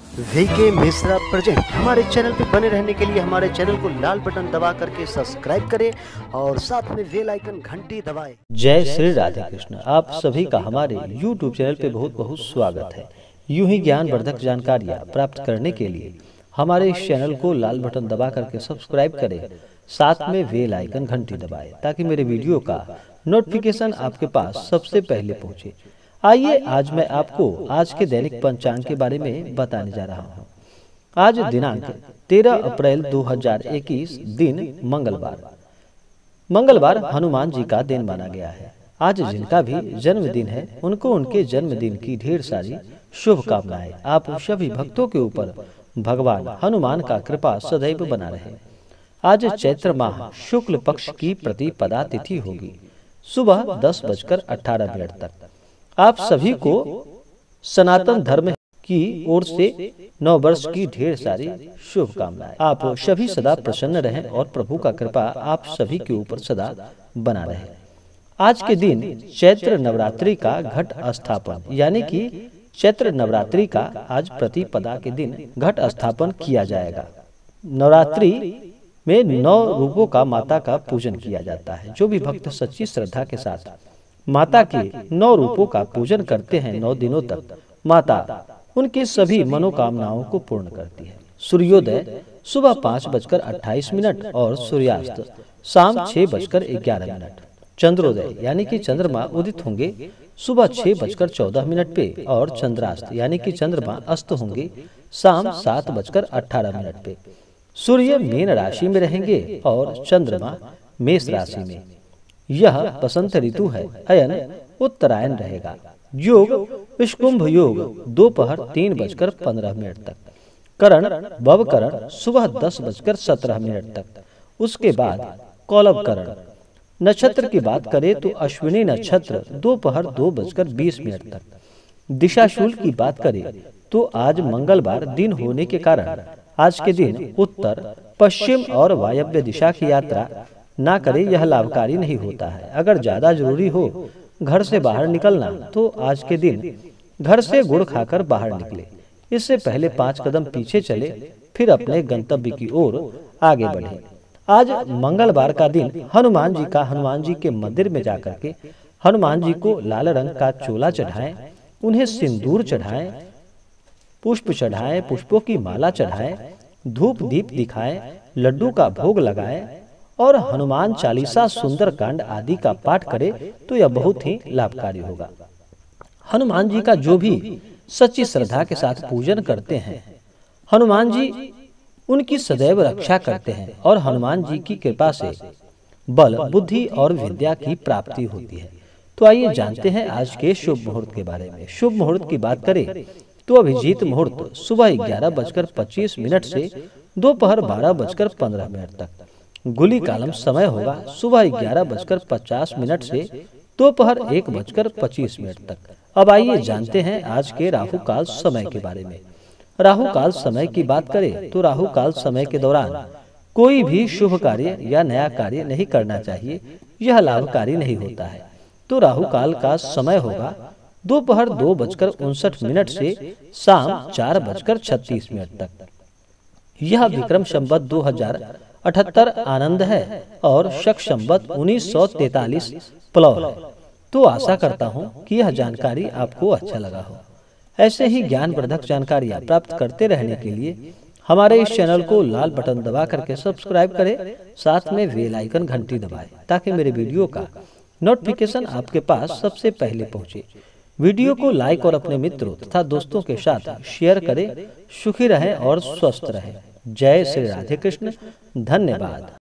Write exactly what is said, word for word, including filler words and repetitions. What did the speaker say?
VK Mishra present. हमारे channel पर बने रहने के लिए हमारे चैनल को लाल बटन दबा करके सब्सक्राइब करें और साथ में बेल आइकन घंटी दबाएं। जय श्री राधे कृष्ण। आप सभी का हमारे यूट्यूब चैनल पे बहुत बहुत स्वागत है। यूं ही ज्ञानवर्धक जानकारियाँ प्राप्त करने के लिए हमारे इस चैनल को लाल बटन दबा करके सब्सक्राइब करें, साथ में बेल आइकन घंटी दबाएं ताकि मेरे वीडियो का नोटिफिकेशन आपके पास सबसे पहले पहुंचे। आइए आज मैं आपको आज के दैनिक पंचांग के बारे में बताने जा रहा हूँ। आज दिनांक तेरह अप्रैल दो हज़ार इक्कीस, दिन मंगलवार। मंगलवार हनुमान जी का दिन माना गया है। आज जिनका भी जन्मदिन है उनको उनके जन्मदिन की ढेर सारी शुभकामनाएं। आप सभी भक्तों के ऊपर भगवान हनुमान का कृपा सदैव बना रहे। आज चैत्र माह शुक्ल पक्ष की प्रतिपदा तिथि होगी, सुबह दस बजकर अठारह मिनट तक। आप सभी को सनातन धर्म की ओर से नौ वर्ष की ढेर सारी शुभकामनाएं। आप सभी सदा प्रसन्न रहें और प्रभु का कृपा आप सभी के ऊपर सदा बना रहे। आज के दिन चैत्र नवरात्रि का घट स्थापन यानी कि चैत्र नवरात्रि का आज प्रतिपदा के दिन घट स्थापन किया जाएगा। नवरात्रि में नौ रूपों का माता का पूजन किया जाता है। जो भी भक्त सच्ची श्रद्धा के साथ माता के नौ रूपों का पूजन करते हैं, नौ दिनों तक माता उनकी सभी मनोकामनाओं को पूर्ण करती है। सूर्योदय सुबह पाँच बजकर अट्ठाईस मिनट और सूर्यास्त शाम छह बजकर ग्यारह मिनट। चंद्रोदय यानी कि चंद्रमा उदित होंगे सुबह छह बजकर चौदह मिनट पे और चंद्रास्त यानी कि चंद्रमा अस्त होंगे शाम सात बजकर अठारह मिनट पे। सूर्य मीन राशि में रहेंगे और चंद्रमा मेष राशि में। यह बसंत ऋतु है। अयन उत्तरायण रहेगा। योग विष्कुंभ योग दोपहर तीन बजकर पंद्रह मिनट तक। करण बव करण सुबह दस बजकर सत्रह मिनट तक। उसके बाद कौलव करण। नक्षत्र की बात करें तो अश्विनी नक्षत्र दोपहर दो बजकर बीस मिनट तक। दिशा शूल की बात करें तो आज मंगलवार दिन होने के कारण आज के दिन उत्तर पश्चिम और वायव्य दिशा की यात्रा ना करें, यह लाभकारी नहीं होता है। अगर ज्यादा जरूरी हो घर से बाहर निकलना तो आज के दिन घर से गुड़ खाकर बाहर निकले। इससे पहले पांच कदम पीछे चले फिर अपने गंतव्य की ओर आगे बढ़े। आज मंगलवार का दिन हनुमान जी का हनुमान जी के मंदिर में जाकर के हनुमान जी को लाल रंग का चोला चढ़ाएं, उन्हें सिंदूर चढ़ाएं, पुष्प चढ़ाएं, पुष्पों की माला चढ़ाएं, धूप दीप दिखाएं, लड्डू का भोग लगाएं और हनुमान चालीसा, सुंदर कांड आदि का पाठ करें तो यह बहुत ही लाभकारी होगा। हनुमान जी का जो भी सच्ची श्रद्धा के साथ पूजन करते हैं, हनुमान जी उनकी सदैव रक्षा करते हैं और हनुमान जी की कृपा से बल, बुद्धि और विद्या की प्राप्ति होती है। तो आइए जानते हैं आज के शुभ मुहूर्त के बारे में। शुभ मुहूर्त की बात करें तो अभिजीत मुहूर्त सुबह ग्यारह बजकर पच्चीस मिनट से दोपहर बारह बजकर पंद्रह मिनट तक। गुली कालम समय होगा सुबह ग्यारह बजकर पचास मिनट से दोपहर एक बजकर पच्चीस मिनट तक। अब आइए जानते हैं आज के राहु काल समय के बारे में। राहु काल समय की बात करें तो राहु काल समय के दौरान कोई भी शुभ कार्य या नया कार्य नहीं करना चाहिए, यह लाभकारी नहीं होता है। तो राहु काल का समय होगा दोपहर दो बजकर उनसठ मिनट से शाम चार बजकर छत्तीस मिनट तक। यह विक्रम संवत दो हजार अठहत्तर आनंद है और शक संवत उन्नीस सौ तैतालीस प्लव है। तो आशा करता हूँ कि यह जानकारी आपको अच्छा लगा हो। ऐसे ही ज्ञानवर्धक जानकारियाँ प्राप्त करते रहने के लिए हमारे इस चैनल को लाल बटन दबा करके सब्सक्राइब करें, साथ में बेल आइकन घंटी दबाएं ताकि मेरे वीडियो का नोटिफिकेशन आपके पास सबसे पहले पहुंचे। वीडियो को लाइक और अपने मित्रों तथा दोस्तों के साथ शेयर करें। सुखी रहें और स्वस्थ रहें। जय श्री राधे कृष्ण। धन्यवाद।